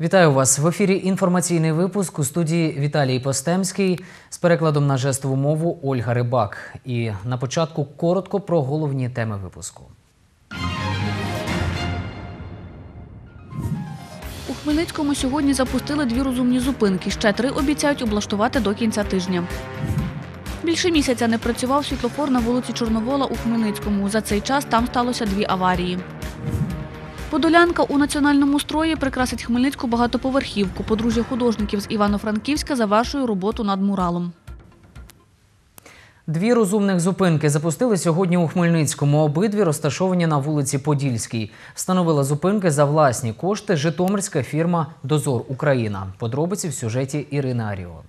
Вітаю вас! В ефірі інформаційний випуск, у студії Віталій Постемський, з перекладом на жестову мову Ольга Рибак. І на початку коротко про головні теми випуску. У Хмельницькому сьогодні запустили 2 розумні зупинки. Ще 3 обіцяють облаштувати до кінця тижня. Більше місяця не працював світлофор на вулиці Чорновола у Хмельницькому. За цей час там сталося 2 аварії. Подолянка у національному строї прикрасить хмельницьку багатоповерхівку. Подружжя художників з Івано-Франківська завершує роботу над муралом. 2 розумних зупинки запустили сьогодні у Хмельницькому. Обидві розташовані на вулиці Подільській. Встановила зупинки за власні кошти житомирська фірма «Дозор Україна». Подробиці в сюжеті Ірини Аріон.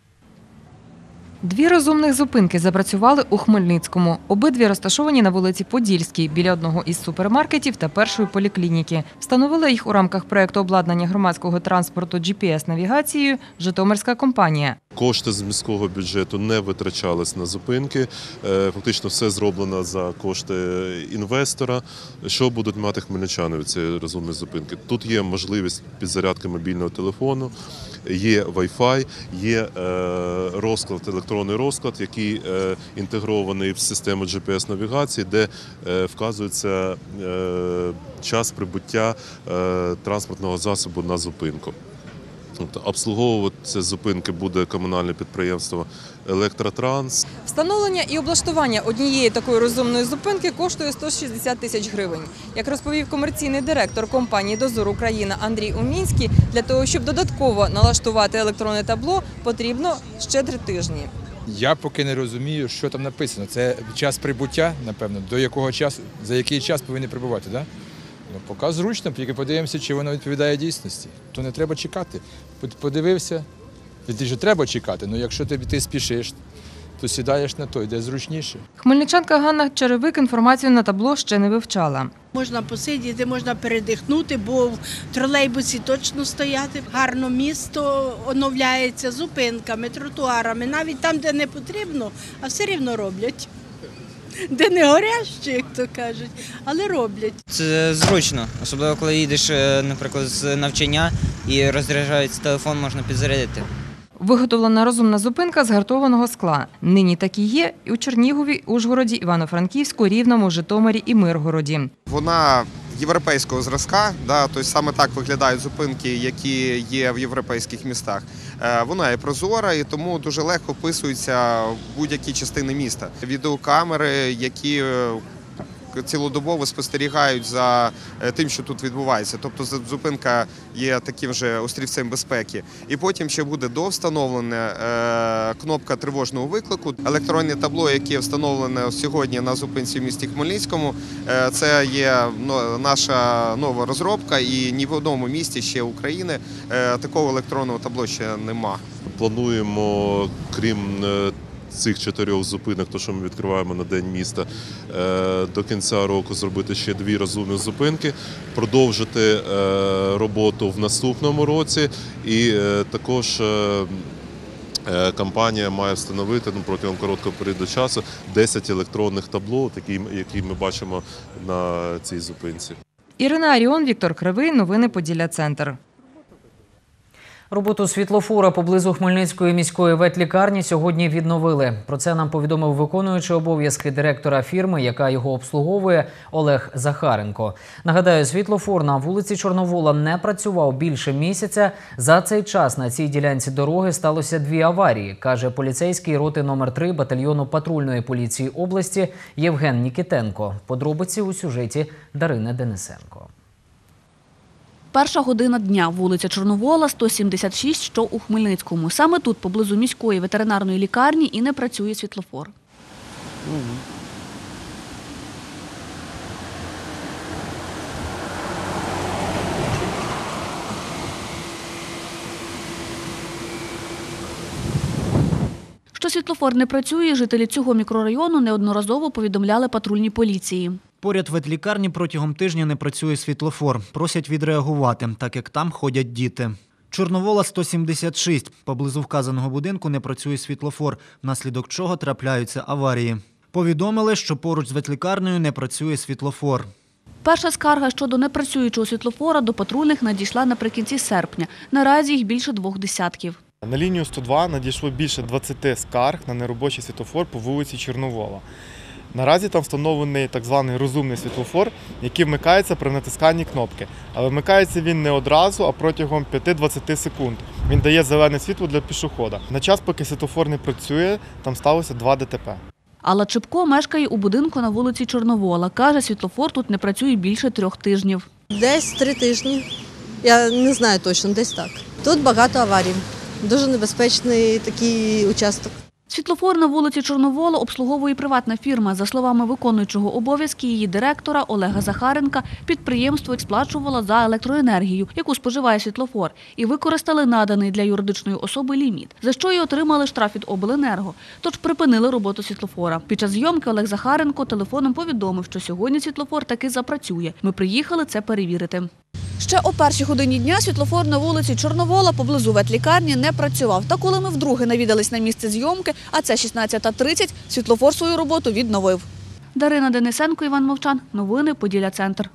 2 розумних зупинки запрацювали у Хмельницькому. Обидві розташовані на вулиці Подільській, біля одного із супермаркетів та першої поліклініки. Встановила їх у рамках проєкту обладнання громадського транспорту GPS-навігацією житомирська компанія. Кошти з міського бюджету не витрачались на зупинки. Фактично все зроблено за кошти інвестора. Що будуть мати хмельничани від цієї розумної зупинки? Тут є можливість підзарядки мобільного телефону, є Wi-Fi, є розклад, електронний розклад, який інтегрований в систему GPS-навігації, де вказується час прибуття транспортного засобу на зупинку. Обслуговувати ці зупинки буде комунальне підприємство «Електротранс». Встановлення і облаштування однієї такої розумної зупинки коштує 160 тисяч гривень. Як розповів комерційний директор компанії «Дозор Україна» Андрій Умінський, для того, щоб додатково налаштувати електронне табло, потрібно ще 3 тижні. Я поки не розумію, що там написано. Це час прибуття, напевно, до якого часу, за який час повинні прибувати, так? Ну, поки зручно, тільки подивимося, чи воно відповідає дійсності. То не треба чекати. Подивився, ти ж треба чекати, але якщо ти спішиш, то сідаєш на той, де зручніше. Хмельничанка Ганна Черевик інформацію на табло ще не вивчала. Можна посидіти, можна передихнути, бо в тролейбусі точно стояти. Гарно місто оновляється зупинками, тротуарами, навіть там, де не потрібно, а все рівно роблять. Де не горяще, як то кажуть, але роблять. Це зручно, особливо коли їдеш, наприклад, з навчання і розряджається телефон, можна підзарядити. Виготовлена розумна зупинка з гартованого скла. Нині такі є і у Чернігові, Ужгороді, Івано-Франківську, Рівному, Житомирі і Миргороді. Вона європейського зразка, тобто саме так виглядають зупинки, які є в європейських містах. Вона є прозора і тому дуже легко вписується в будь-які частини міста. Відеокамери, які цілодобово спостерігають за тим, що тут відбувається. Тобто зупинка є таким же острівцем безпеки. І потім ще буде довстановлена кнопка тривожного виклику. Електронне табло, яке встановлене сьогодні на зупинці в місті Хмельницькому, це є наша нова розробка і ні в одному місті ще України такого електронного табло ще нема. Плануємо, крім цих 4 зупинок, то що ми відкриваємо на День міста, до кінця року зробити ще 2 розумні зупинки, продовжити роботу в наступному році і також компанія має встановити протягом короткого періоду часу 10 електронних табло, які ми бачимо на цій зупинці. Ірина Аріон, Віктор Кривий. Новини Поділля-Центр. Роботу світлофора поблизу Хмельницької міської ветлікарні сьогодні відновили. Про це нам повідомив виконуючий обов'язки директора фірми, яка його обслуговує, Олег Захаренко. Нагадаю, світлофор на вулиці Чорновола не працював більше місяця. За цей час на цій ділянці дороги сталося 2 аварії, каже поліцейський роти номер 3 батальйону патрульної поліції області Євген Нікітенко. Подробиці у сюжеті Дарини Денисенко. 1 година дня, вулиця Чорновола, 176, що у Хмельницькому. Саме тут, поблизу міської ветеринарної лікарні, і не працює світлофор. Що світлофор не працює, жителі цього мікрорайону неодноразово повідомляли патрульній поліції. Поряд ветлікарні протягом тижня не працює світлофор. Просять відреагувати, так як там ходять діти. Чорновола 176. Поблизу вказаного будинку не працює світлофор, внаслідок чого трапляються аварії. Повідомили, що поруч з ветлікарнею не працює світлофор. Перша скарга щодо непрацюючого світлофора до патрульних надійшла наприкінці серпня. Наразі їх більше 2 десятків. На лінію 102 надійшло більше 20 скарг на неробочий світлофор по вулиці Чорновола. Наразі там встановлений так званий розумний світлофор, який вмикається при натисканні кнопки. Але вмикається він не одразу, а протягом 5-20 секунд. Він дає зелене світло для пішохода. На час, поки світлофор не працює, там сталося 2 ДТП. Алла Чепко мешкає у будинку на вулиці Чорновола. Каже, світлофор тут не працює більше 3 тижнів. Десь 3 тижні. Я не знаю точно, десь так. Тут багато аварій. Дуже небезпечний такий участок. Світлофор на вулиці Чорновола обслуговує приватна фірма. За словами виконуючого обов'язки її директора Олега Захаренка, підприємство сплачувало за електроенергію, яку споживає світлофор, і використали наданий для юридичної особи ліміт, за що й отримали штраф від обленерго. Тож припинили роботу світлофора. Під час зйомки Олег Захаренко телефоном повідомив, що сьогодні світлофор таки запрацює. Ми приїхали це перевірити. Ще о 1-й годині дня світлофор на вулиці Чорновола поблизу ветлікарні не працював. Та коли ми вдруге навідались на місце зйомки, а це 16:30, світлофор свою роботу відновив. Дарина Денисенко, Іван Мовчан. Новини Поділля-Центр.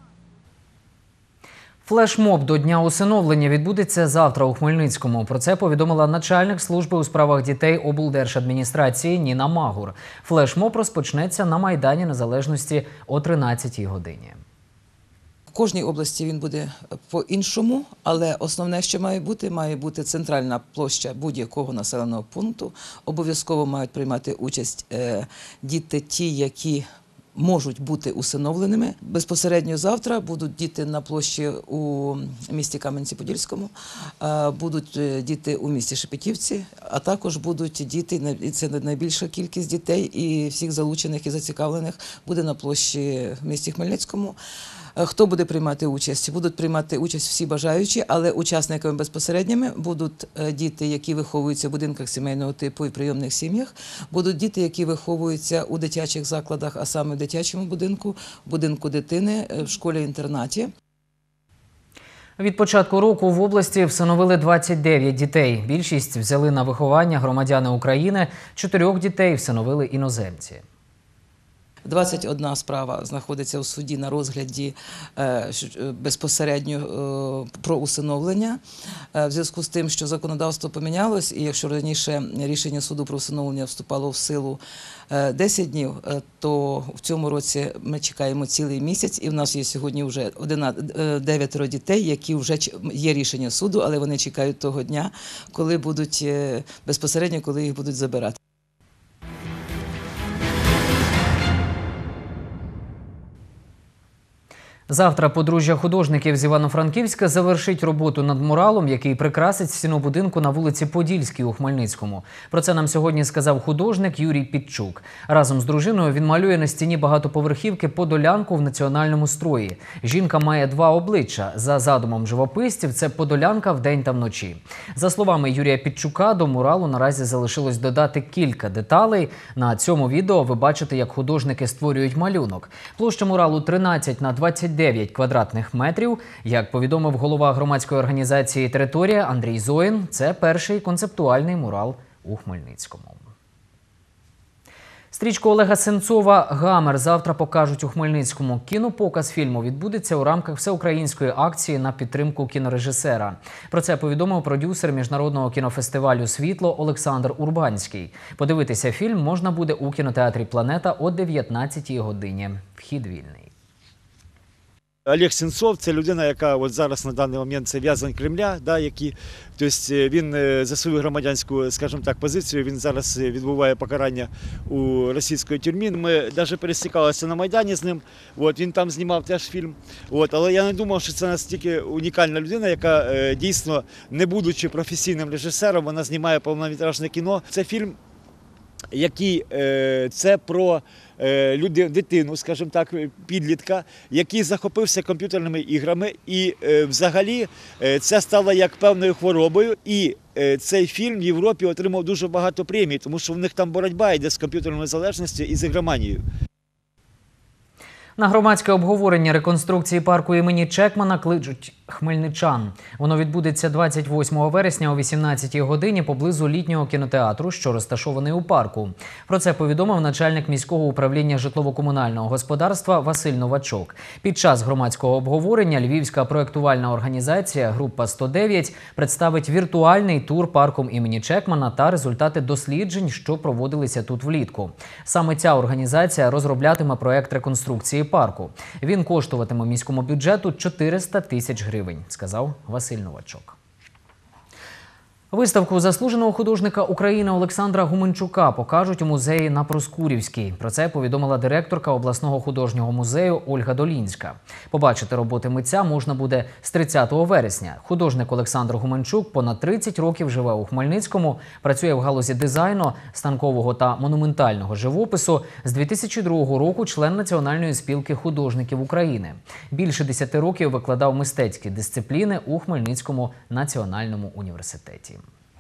Флешмоб до Дня усиновлення відбудеться завтра у Хмельницькому. Про це повідомила начальник служби у справах дітей облдержадміністрації Ніна Магур. Флешмоб розпочнеться на Майдані Незалежності о 13-й годині. В кожній області він буде по-іншому, але основне, що має бути центральна площа будь-якого населеного пункту. Обов'язково мають приймати участь діти ті, які можуть бути усиновленими. Безпосередньо завтра будуть діти на площі у місті Кам'янці-Подільському, будуть діти у місті Шепетівці, а також будуть діти, і це найбільша кількість дітей і всіх залучених і зацікавлених буде на площі в місті Хмельницькому. Хто буде приймати участь? Будуть приймати участь всі бажаючі, але учасниками безпосередніми будуть діти, які виховуються в будинках сімейного типу і прийомних сім'ях, будуть діти, які виховуються у дитячих закладах, а саме в дитячому будинку, будинку дитини, в школі-інтернаті. Від початку року в області всиновили 29 дітей. Більшість взяли на виховання громадяни України, 4 дітей всиновили іноземці. 21 справа знаходиться у суді на розгляді безпосередньо про усиновлення. В зв'язку з тим, що законодавство помінялось, і якщо раніше рішення суду про усиновлення вступало в силу 10 днів, то в цьому році ми чекаємо цілий місяць, і в нас є сьогодні вже 9 дітей, які вже є рішення суду, але вони чекають того дня, коли будуть безпосередньо, коли їх будуть забирати. Завтра подружжя художників з Івано-Франківська завершить роботу над муралом, який прикрасить стіну будинку на вулиці Подільській у Хмельницькому. Про це нам сьогодні сказав художник Юрій Підчук. Разом з дружиною він малює на стіні багатоповерхівки подолянку в національному строї. Жінка має 2 обличчя. За задумом живописців, це подолянка вдень та вночі. За словами Юрія Підчука, до муралу наразі залишилось додати кілька деталей. На цьому відео ви бачите, як художники створюють малюнок. Площа муралу 13 на 29 квадратних метрів. Як повідомив голова громадської організації «Територія» Андрій Зоїн, це перший концептуальний мурал у Хмельницькому. Стрічку Олега Сенцова «Гамер» завтра покажуть у Хмельницькому. Кінопоказ фільму відбудеться у рамках всеукраїнської акції на підтримку кінорежисера. Про це повідомив продюсер міжнародного кінофестивалю «Світло» Олександр Урбанський. Подивитися фільм можна буде у кінотеатрі «Планета» о 19-й годині. Вхід вільний. Олег Сенцов – це людина, яка от зараз на даний момент це в'язень Кремля, тобто він за свою громадянську, скажімо так, позицію, він зараз відбуває покарання у російській тюрмі. Ми навіть пересікалися на Майдані з ним, він там знімав теж фільм. Але я не думав, що це настільки унікальна людина, яка дійсно, не будучи професійним режисером, вона знімає повнометражне кіно. Це фільм, який це про дитину, скажімо так, підлітка, який захопився комп'ютерними іграми, і взагалі це стало як певною хворобою, і цей фільм в Європі отримав дуже багато премій, тому що в них там боротьба йде з комп'ютерною залежністю і з ігроманією. На громадське обговорення реконструкції парку імені Чекмана кличуть хмельничан. Воно відбудеться 28 вересня о 18-й годині поблизу літнього кінотеатру, що розташований у парку. Про це повідомив начальник міського управління житлово-комунального господарства Василь Новачок. Під час громадського обговорення львівська проєктувальна організація «Група 109» представить віртуальний тур парком імені Чекмана та результати досліджень, що проводилися тут влітку. Саме ця організація розроблятиме проєкт реконструкції парку. Він коштуватиме міському бюджету 400 тисяч гривень, сказав Василь Новачок. Виставку заслуженого художника України Олександра Гуменчука покажуть у музеї на Проскурівській. Про це повідомила директорка обласного художнього музею Ольга Долінська. Побачити роботи митця можна буде з 30 вересня. Художник Олександр Гуменчук понад 30 років живе у Хмельницькому, працює в галузі дизайну, станкового та монументального живопису. З 2002 року член Національної спілки художників України. Більше 10 років викладав мистецькі дисципліни у Хмельницькому національному університеті.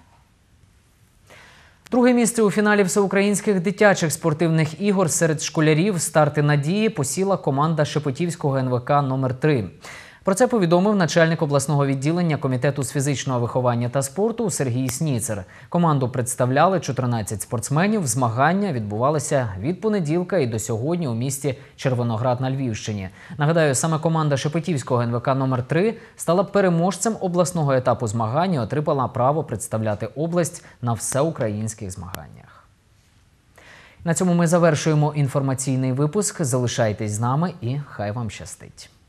Друге місце у фіналі всеукраїнських дитячих спортивних ігор серед школярів «Старти надії» посіла команда Шепетівського НВК номер 3. Про це повідомив начальник обласного відділення Комітету з фізичного виховання та спорту Сергій Сніцер. Команду представляли 14 спортсменів. Змагання відбувалися від понеділка і до сьогодні у місті Червоноград на Львівщині. Нагадаю, саме команда Шепетівського НВК номер 3 стала переможцем обласного етапу змагань і отримала право представляти область на всеукраїнських змаганнях. На цьому ми завершуємо інформаційний випуск. Залишайтесь з нами і хай вам щастить.